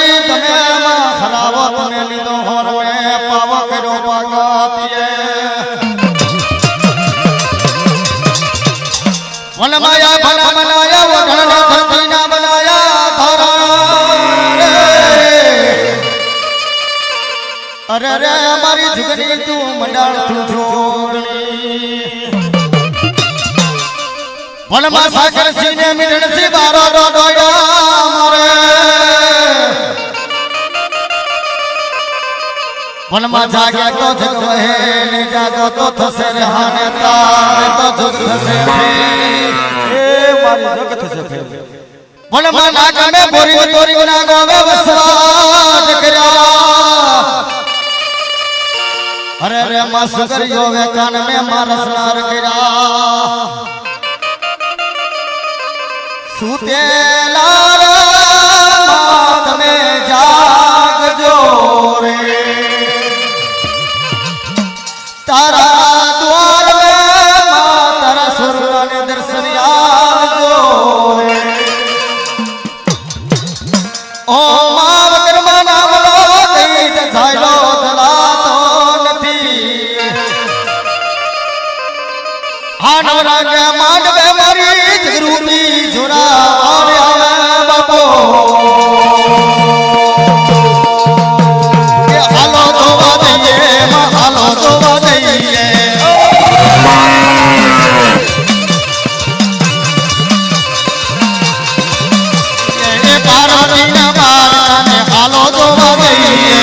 મારી તમે ખરાવો તને લીધો હોર મે પાવો કર્યો પાગતીએ વન માયા ભલા બનાયા વઢણે ધરતી ના બનાયા ધરા અરે રે મારી જુગની તું મંડાળ તું જોગણી વન માં સાગર સીને મિલણ સી બારો ડોડોયા મારે વન માં જાગે તો જગવહે ને જાગો તો થશે રહાને તાર તો થશે એ મારી જગ થશે વન માં નાગ મે બોરી તોરી ના ગોવે વસવાટ કર્યા અરે રે માં સુકરિયો વે કાન મે મારસ નાર કર્યા સુતેલા તમે જાગજો રે તારા દ્વાર में तारा स्वर्ग ने दर्शन आवજો ઓ માવ કર્મા નામ લો દૈત થાયલો ધલાતો નથી આ નવરાગે માંડવે મારી જગરૂપી જોરા આવે બાપો કે હાલો જોવા દઈએ માં હાલો જોવા દઈએ એ પાર્વતી ના બારને હાલો જોવા દઈએ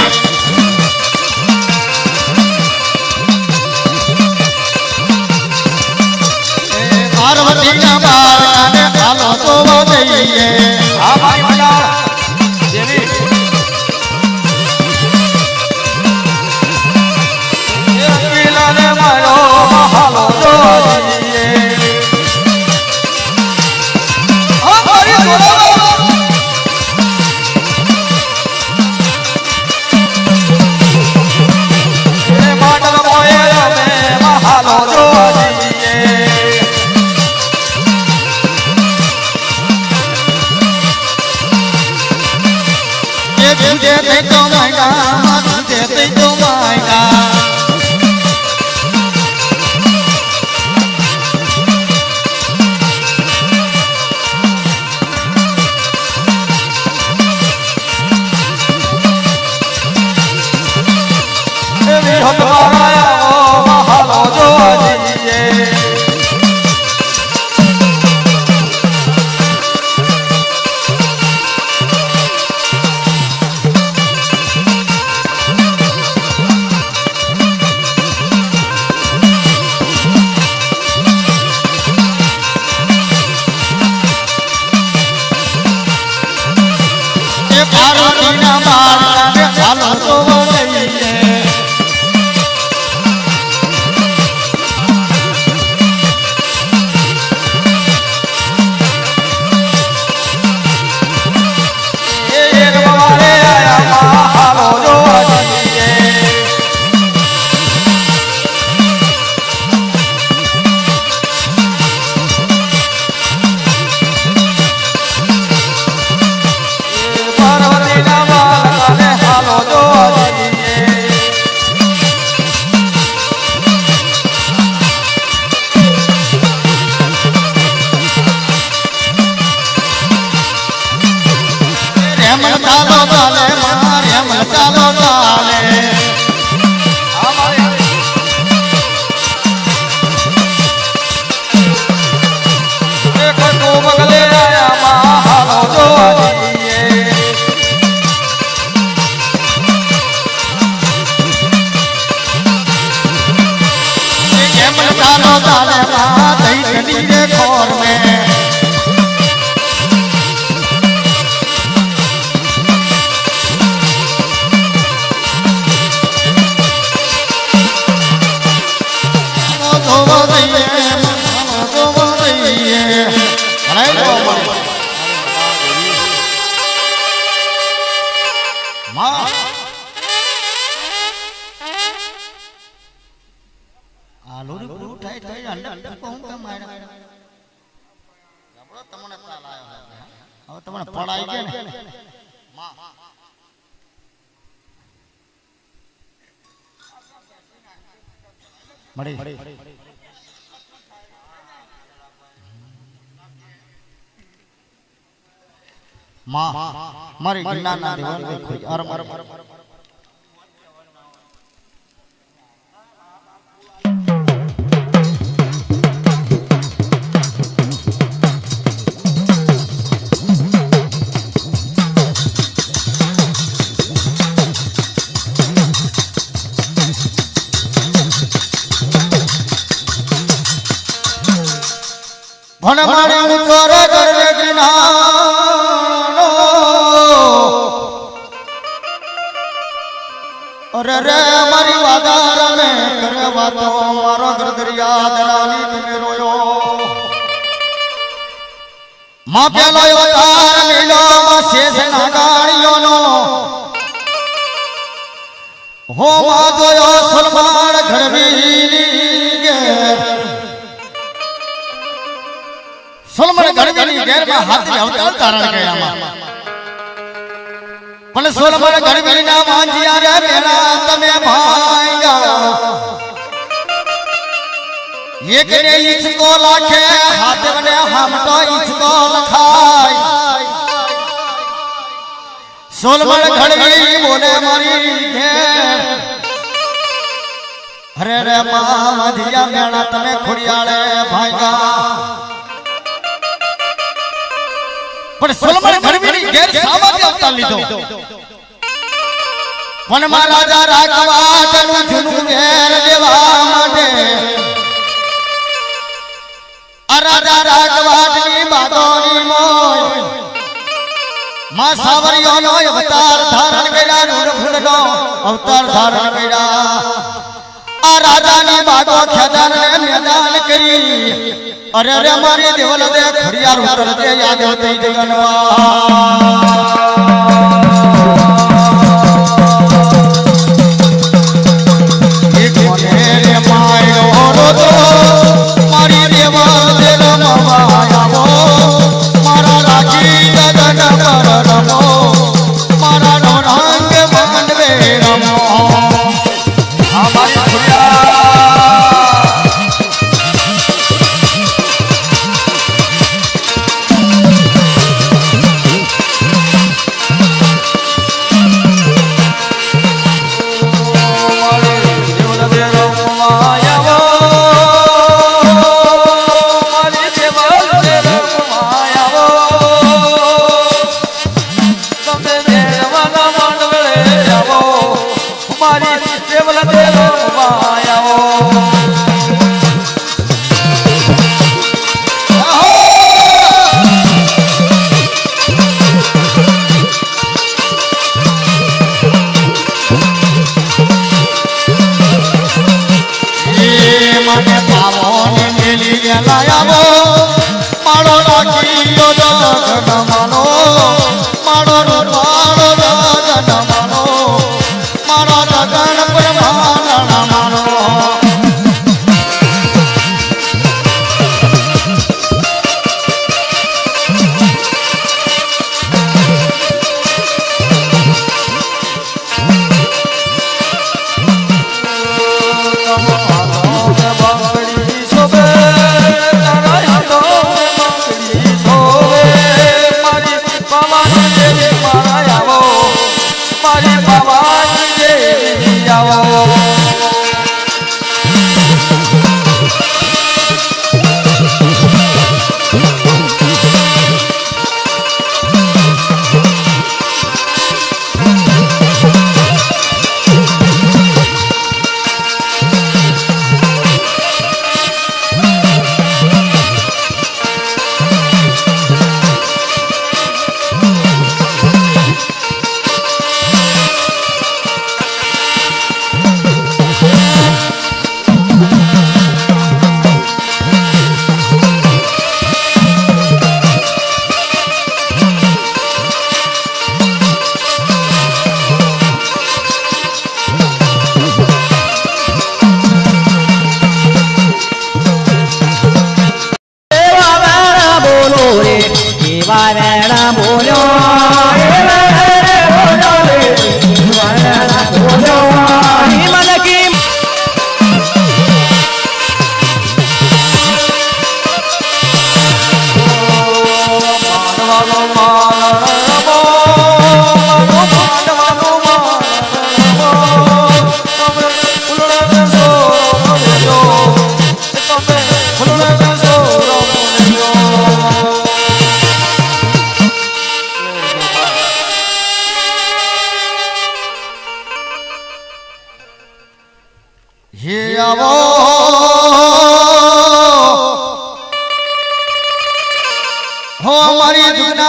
પાર્વતી ના બારને હાલો જોવા દઈએ આ ભાઈ મંડાળ દેવી ને મારો હાલો જોઈએ ઓ મારી બોલો એ માટલ મોય મે હાલો જોઈએ એ જુજે તે તો માયના જુજે તે તો માયના हम आया हालो जोजिए ये पार्वती ना मार के हालो जोजिए મળી માં મારી જ્ઞાનના દેવાન દેખો અર મર ભણ મારી ઉચોર કરવે જ્ઞાનો અરે રે મારી વાદાર મે કરે વાતો મારો ગરદરિયા દલાલી તમે રોયો માં પેલો અવતાર મેલો માં શેષ નાગાણીઓનો હો માં જોયો સલમાન ઘડવીની ઘેર સોલમન ગઢવીની ઘેરમાં હાથી અવતાર ધારણ કર્યામાં પણ સોલમન ગઢવીના માંજિયા રે મેલા તમે ભાંગ્યા એક ને ઈચકો લાખે હાથ મને હામટો ઈચકો લખાય સોલમન ગઢવી બોલે મારી ઘેર અરે રે માંજિયા મેલા તમે ખોડિયાળે ભાંગ્યા પણ સોલમન ગઢવીની ઘેર સામાન્ય અવતાર લીધો વનમાં રાજા રાઘવાટનું જૂનું ઘેર દેવા માટે આ રાજા રાઘવાટની બાગોની મોય માં સાવરિયોનો અવતાર ધારણ કર્યા રૂરફૂલનો અવતાર ધારણ કર્યા આ રાજાની બાગો ખેદાનને મેદાન કરી અરે રે મારી દેવલ દે ખડિયાર ઉતર દે યાદ હોતી જગનવા એક મને રે માયો રોતો મારી દેવલ દે રમવાયાવો મારા રાખી ગગન પર રમો મારા નોરંગ મંડવે રમો હા મારી ખડિયાર મારા આવો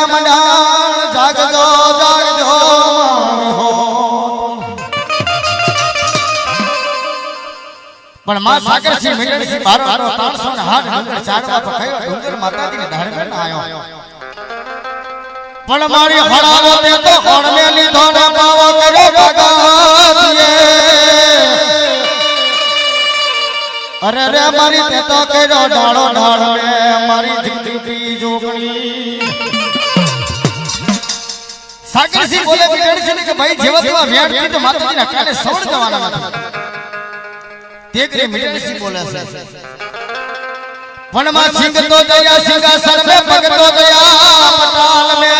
ના મંડાણ જાગજો જાગજો પણ માં સાગરસિંહ મિલણસિંહ બારો 308 ડુંગર ચાડવા તો કયો ડુંગર માતાજીને ધારણ આયો પણ મારી હળાવો તે તો કોણ મે લીધો ને પાવો કર્યો ભગાતીએ અરે રે મારી તે તો કર્યો ડાળો ડાળ મે મારી જીતી જોગણી સાગરસિંહ બોલે મિલણસિંહ કે ભાઈ જેવા તેવા વેડથી તો માતાજીના કાને સવડ જવાના નથી તેગરે મિલણસિંહ બોલે છે પણ માં સિંહ તો દયા સિંહાસન મે ભગતો દયા પટાલ મે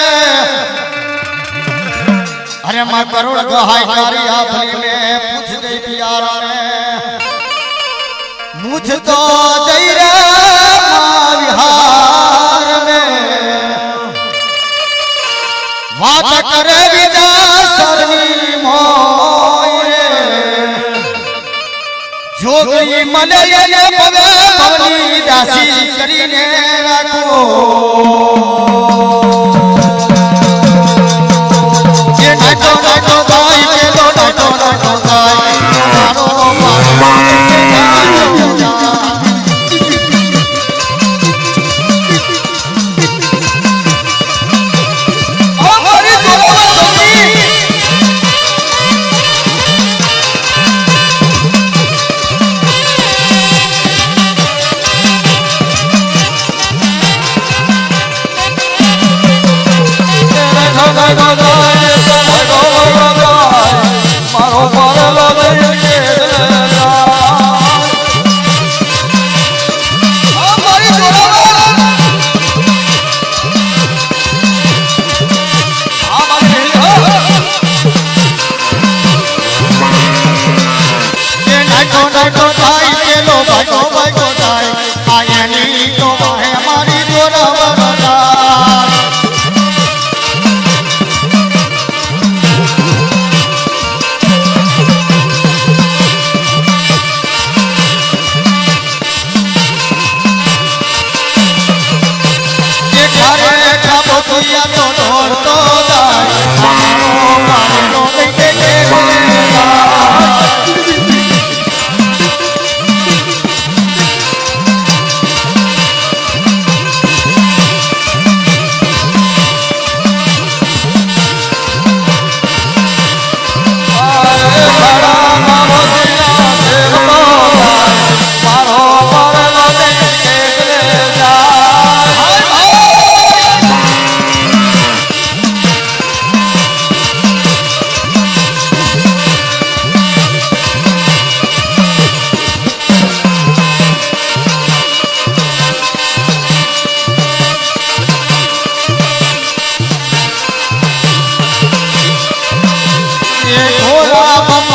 અરે માં કરોડ ગહાય કરી આપની મે પૂછ દે પ્યારા ને મુझ તો જઈ રે માં વિહાર મે વાત કરે વિજા સરની મોય જોગી મને એને પવે ભવની દાસી કરીને રાખો એ નાટો નાટો ગાય પેલો નાટો નાટો ગાય મારો ઘોડા